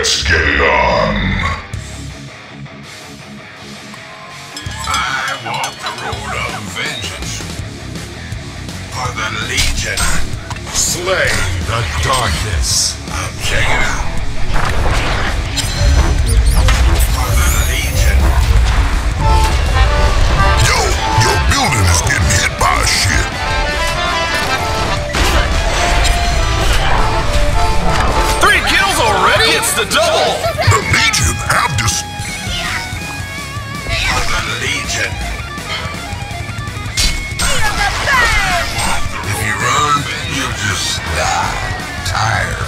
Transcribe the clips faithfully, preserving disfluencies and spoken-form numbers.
Let's get it on. I walk the road of vengeance for the Legion. Slay the darkness. Check it out. For the Legion. Yo, your building is getting hit by a ship. Three kills already? It's the double. The Legion have dis- For the Legion. If you run, you'll just die. Tired.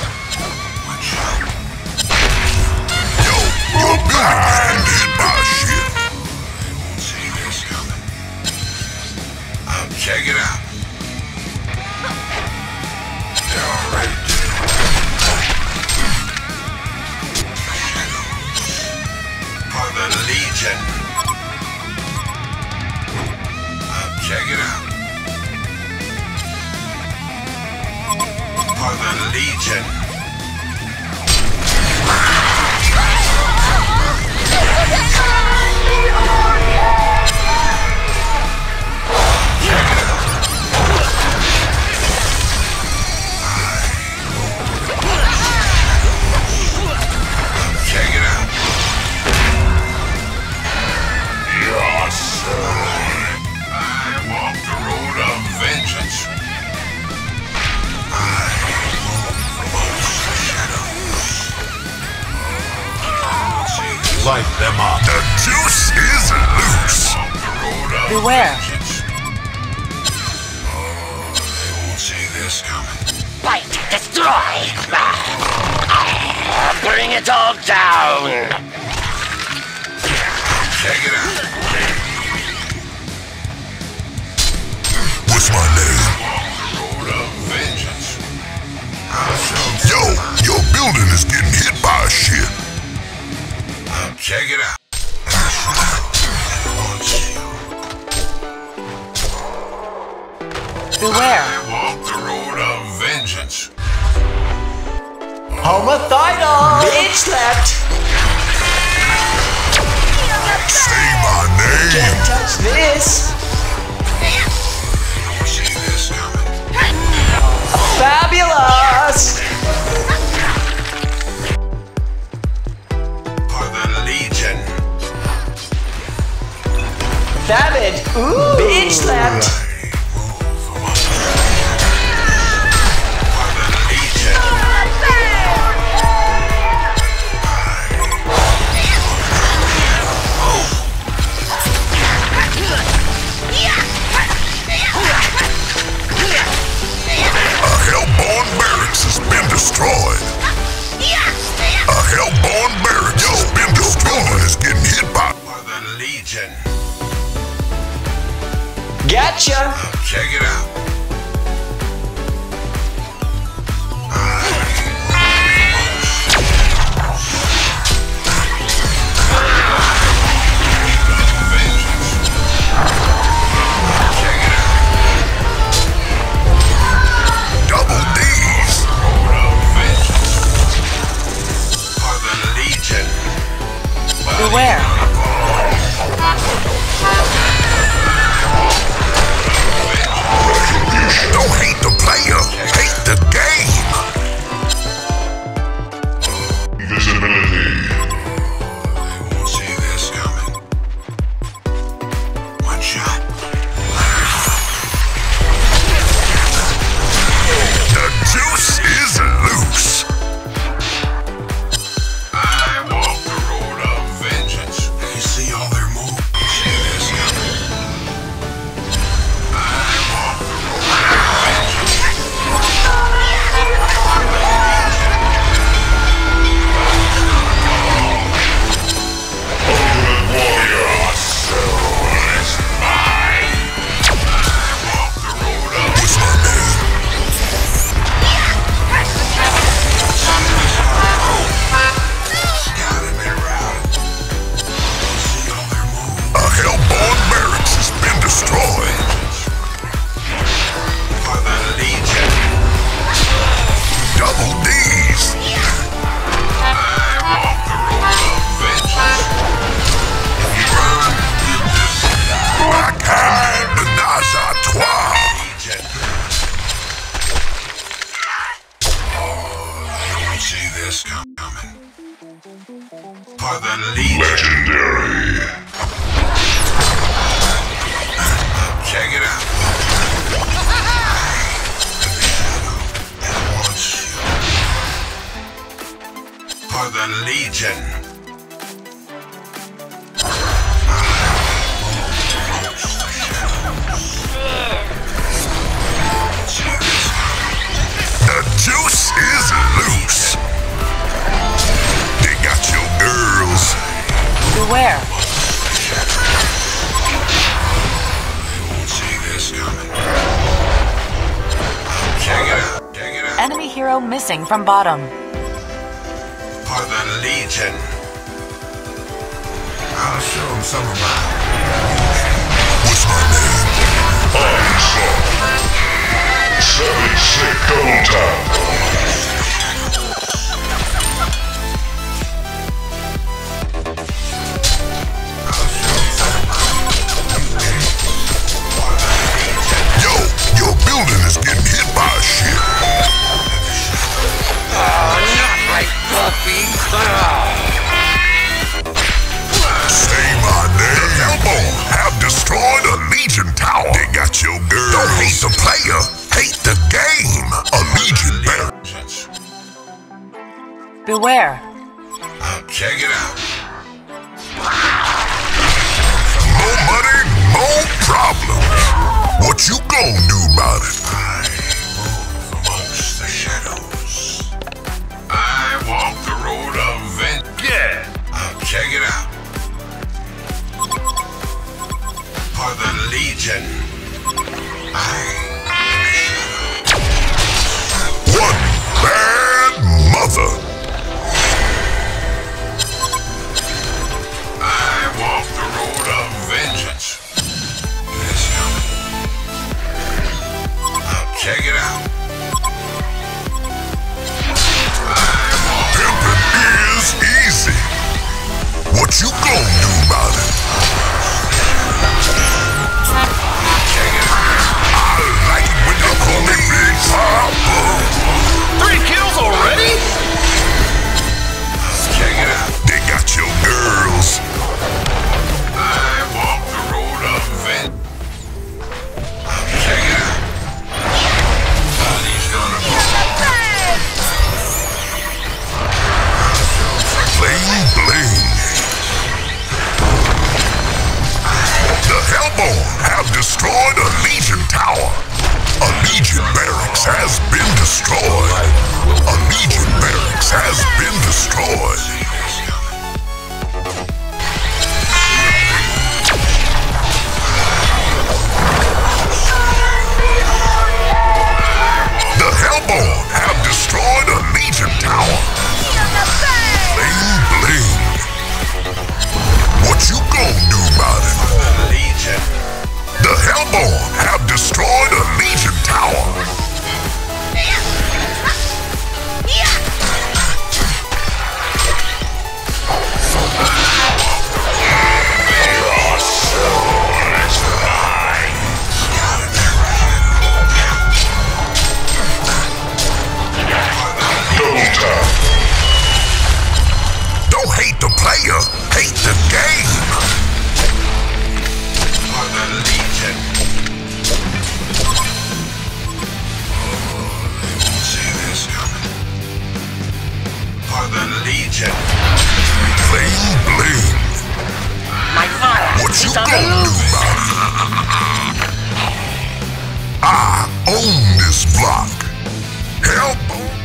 Yo, your building is getting hit by a ship. They won't see this coming. I'll check it out. They're already dead. For the Legion. I'll check it out. For the Legion. Check it out. Yes, sir. I walk the road of vengeance. I walk amongst the shadows. Light them up. The juice is loose. Walk the road of Beware. vengeance. Oh, they won't see this coming. Fight, destroy! Bring it all down! Check it out. What's my name? Walk the road of vengeance. I'll show Yo, your building is getting hit by a ship. I'll check it out. Wants you. Beware. I walk the road of vengeance. Homicidal! Bitch slapped! Say my name. Can't touch this! Don't see this coming. Fabulous! For the Legion. Savage! Ooh! Bitch slapped! For the Legion. A Hellborn barracks has been destroyed. A Hellborn barracks has been destroyed and is getting hit by. For the Legion. Gotcha! Check it out. Double D's. For the Legion. Beware. Regular the Legion. The juice is loose. They got your girls. Beware. Won't see this coming. Check it out. Check it out. Enemy hero missing from bottom. For the Legion. I'll show them some of mine. What's my name? I'm Son. Seven sick double time. Yo, your building is getting hit by a ship. Not like Buffy. Say my name. Hellborn have destroyed a Legion tower. They got your girls. Don't hate the player, hate the game. A Legion barracks. Beware. I'll check it out. More money, more problems. What you gonna do about it? I move amongst the shadows. I walk the road of vengeance. Yeah. I'll check it out. For the Legion. I am a shadow. One bad mother. I walk the road of vengeance. It's coming. I'll check it out. I walk Pimpin' is easy. What you gonna do about it? check it out. I like it when you call me Big Papa. Three kills already? Check it out. They got your girls. I walk the road of vengeance. Check it out. Body's gonna Bling bling. The Hellborn have destroyed a Legion tower. A Legion barracks has been destroyed. A Legion barracks has been destroyed. The Hellborn have destroyed a Legion tower. Bling bling. What you gonna do about it? Legion. The Hellborn have destroyed a Legion tower. Double time. Don't hate the player, hate the game. For the Legion. Oh, they won't see this coming. For the Legion. Bling bling. My father What you is on the gonna do loose. about it? I own this block. Hellborn